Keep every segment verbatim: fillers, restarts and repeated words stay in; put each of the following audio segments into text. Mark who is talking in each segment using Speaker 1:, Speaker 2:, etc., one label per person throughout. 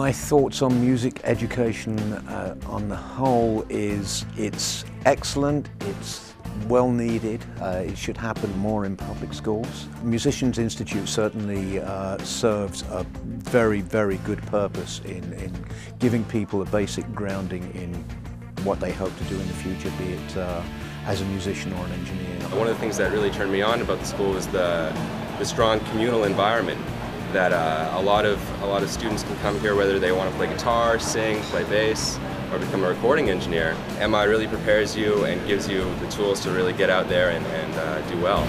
Speaker 1: My thoughts on music education uh, on the whole is it's excellent, it's well needed, uh, it should happen more in public schools. Musicians Institute certainly uh, serves a very, very good purpose in, in giving people a basic grounding in what they hope to do in the future, be it uh, as a musician or an engineer.
Speaker 2: One of the things that really turned me on about the school is the, the strong communal environment. That uh, a lot of a lot of students can come here whether they want to play guitar, sing, play bass, or become a recording engineer. M I really prepares you and gives you the tools to really get out there and, and uh, do well.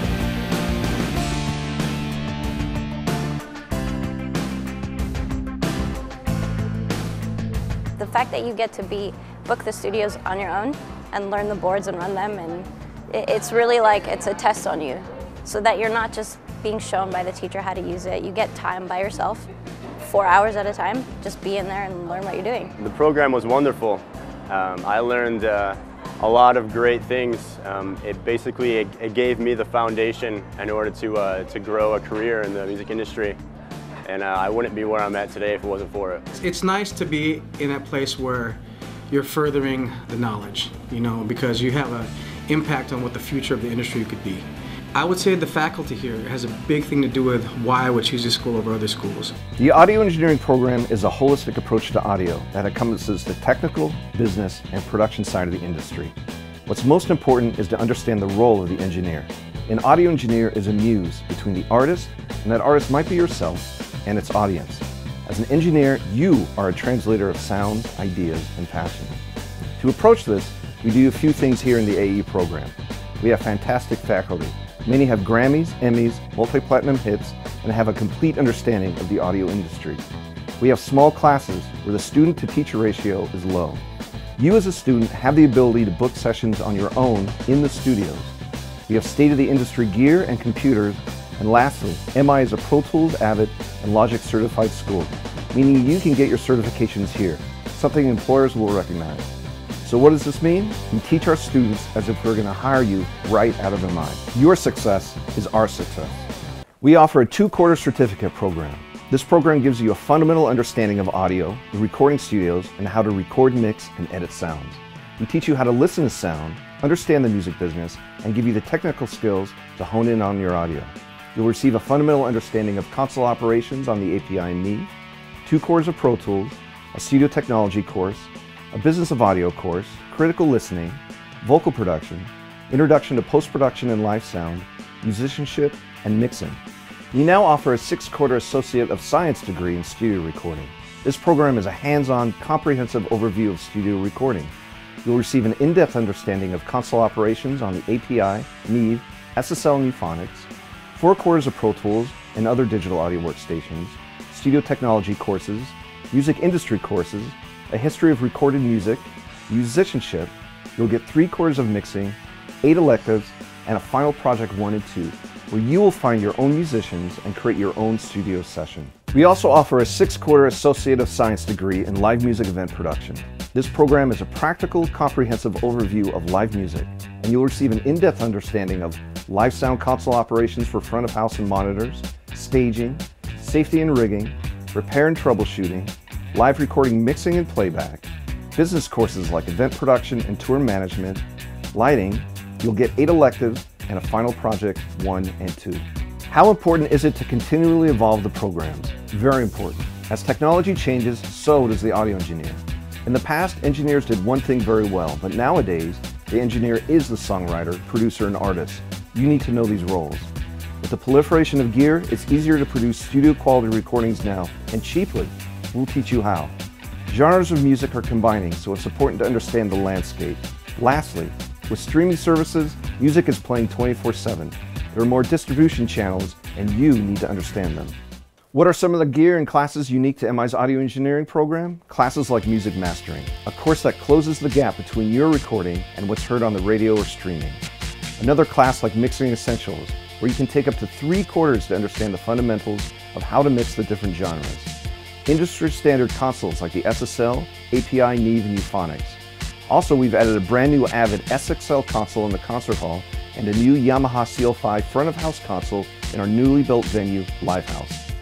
Speaker 3: The fact that you get to be book the studios on your own and learn the boards and run them, and it, it's really like it's a test on you, so that you're not just being shown by the teacher how to use it. You get time by yourself, four hours at a time. Just be in there and learn what you're doing.
Speaker 4: The program was wonderful. Um, I learned uh, a lot of great things. Um, it basically it, it gave me the foundation in order to uh, to grow a career in the music industry, and uh, I wouldn't be where I'm at today if it wasn't for it.
Speaker 5: It's nice to be in that place where you're furthering the knowledge, you know, because you have an impact on what the future of the industry could be. I would say the faculty here has a big thing to do with why I would choose this school over other schools.
Speaker 6: The audio engineering program is a holistic approach to audio that encompasses the technical, business, and production side of the industry. What's most important is to understand the role of the engineer. An audio engineer is a muse between the artist, and that artist might be yourself, and its audience. As an engineer, you are a translator of sound, ideas, and passion. To approach this, we do a few things here in the A E program. We have fantastic faculty. Many have Grammys, Emmys, multi-platinum hits, and have a complete understanding of the audio industry. We have small classes where the student-to-teacher ratio is low. You as a student have the ability to book sessions on your own in the studios. We have state-of-the-industry gear and computers, and lastly, M I is a Pro Tools, Avid, and Logic certified school, meaning you can get your certifications here, something employers will recognize. So what does this mean? We teach our students as if we're going to hire you right out of M I. Your success is our success. We offer a two-quarter certificate program. This program gives you a fundamental understanding of audio, the recording studios, and how to record, mix, and edit sounds. We teach you how to listen to sound, understand the music business, and give you the technical skills to hone in on your audio. You'll receive a fundamental understanding of console operations on the A P I and Neve, two cores of Pro Tools, a studio technology course, a business of audio course, critical listening, vocal production, introduction to post-production and live sound, musicianship, and mixing. We now offer a six-quarter Associate of Science degree in studio recording. This program is a hands-on, comprehensive overview of studio recording. You'll receive an in-depth understanding of console operations on the A P I, Neve, S S L and Euphonics, four quarters of Pro Tools and other digital audio workstations, studio technology courses, music industry courses, a history of recorded music, musicianship. You'll get three quarters of mixing, eight electives, and a final project one and two, where you will find your own musicians and create your own studio session. We also offer a six-quarter Associate of Science degree in live music event production. This program is a practical, comprehensive overview of live music, and you'll receive an in-depth understanding of live sound console operations for front of house and monitors, staging, safety and rigging, repair and troubleshooting, live recording, mixing and playback, business courses like event production and tour management, lighting. You'll get eight electives and a final project one and two. How important is it to continually evolve the programs? Very important. As technology changes, so does the audio engineer. In the past, engineers did one thing very well, but nowadays, the engineer is the songwriter, producer, and artist. You need to know these roles. With the proliferation of gear, it's easier to produce studio quality recordings now, and cheaply. We'll teach you how. Genres of music are combining, so it's important to understand the landscape. Lastly, with streaming services, music is playing twenty-four seven. There are more distribution channels, and you need to understand them. What are some of the gear and classes unique to M I's audio engineering program? Classes like Music Mastering, a course that closes the gap between your recording and what's heard on the radio or streaming. Another class like Mixing Essentials, where you can take up to three quarters to understand the fundamentals of how to mix the different genres. Industry standard consoles like the S S L, A P I, Neve, and Euphonics. Also, we've added a brand new Avid S X L console in the concert hall and a new Yamaha C L five front of house console in our newly built venue, Livehouse.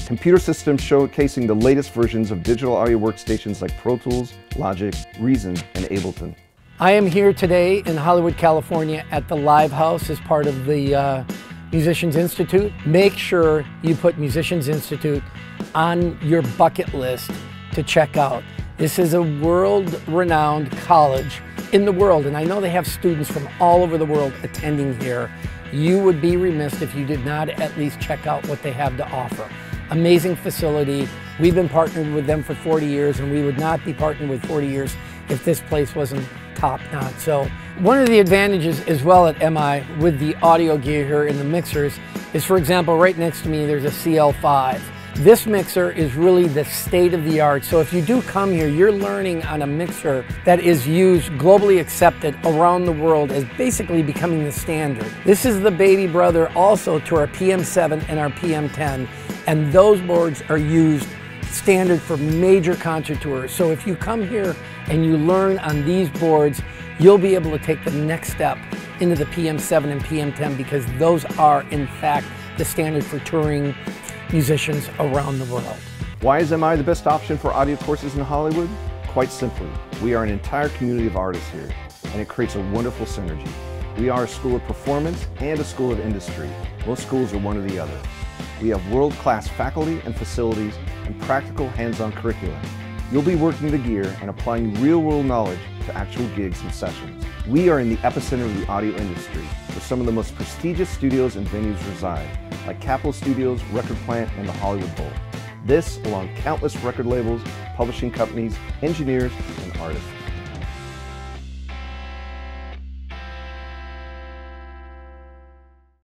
Speaker 6: computer systems showcasing the latest versions of digital audio workstations like Pro Tools, Logic, Reason, and Ableton.
Speaker 7: I am here today in Hollywood, California at the Live House as part of the uh, Musicians Institute. Make sure you put Musicians Institute on your bucket list to check out. This is a world-renowned college in the world, and I know they have students from all over the world attending here. You would be remiss if you did not at least check out what they have to offer. Amazing facility. We've been partnered with them for forty years, and we would not be partnered with forty years if this place wasn't top-notch. So one of the advantages as well at M I with the audio gear here in the mixers is, for example, right next to me there's a C L five. This mixer is really the state of the art. So if you do come here, you're learning on a mixer that is used, globally accepted around the world as basically becoming the standard. This is the baby brother also to our P M seven and our P M ten, and those boards are used standard for major concert tours. So if you come here and you learn on these boards, you'll be able to take the next step into the P M seven and P M ten, because those are in fact the standard for touring musicians around the world.
Speaker 6: Why is M I the best option for audio courses in Hollywood? Quite simply, we are an entire community of artists here, and it creates a wonderful synergy. We are a school of performance and a school of industry. Most schools are one or the other. We have world-class faculty and facilities and practical hands-on curriculum. You'll be working the gear and applying real-world knowledge to actual gigs and sessions. We are in the epicenter of the audio industry, where some of the most prestigious studios and venues reside, like Capitol Studios, Record Plant, and the Hollywood Bowl. This, along countless record labels, publishing companies, engineers, and artists.